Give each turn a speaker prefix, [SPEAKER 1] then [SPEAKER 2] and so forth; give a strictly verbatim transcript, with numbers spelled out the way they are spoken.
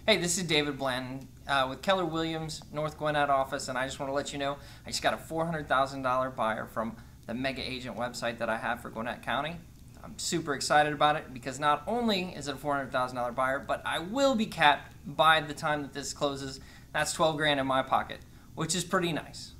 [SPEAKER 1] Hey, this is David Blanton uh, with Keller Williams, North Gwinnett office, and I just want to let you know I just got a four hundred thousand dollar buyer from the Mega Agent website that I have for Gwinnett County. I'm super excited about it because not only is it a four hundred thousand dollar buyer, but I will be capped by the time that this closes. That's twelve grand in my pocket, which is pretty nice.